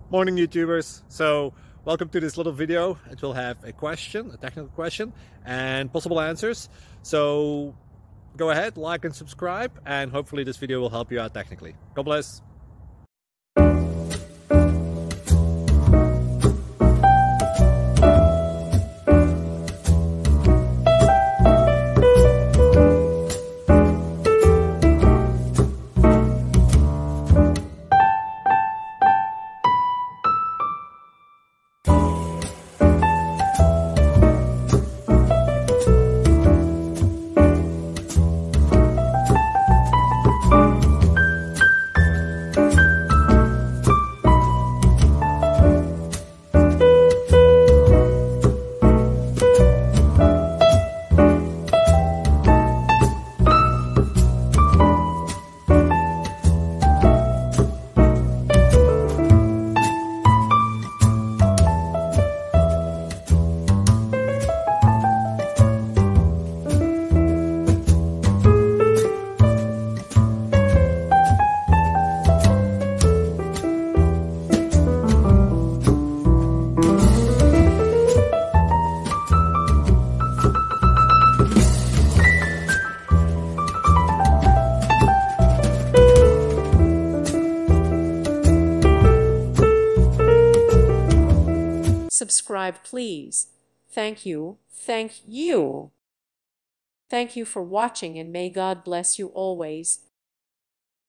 Morning YouTubers. So welcome to this little video. It will have a question, a technical question, and possible answers. So go ahead, like and subscribe, and hopefully this video will help you out technically. God bless. Subscribe, please. Thank you. Thank you. Thank you for watching, and may God bless you always.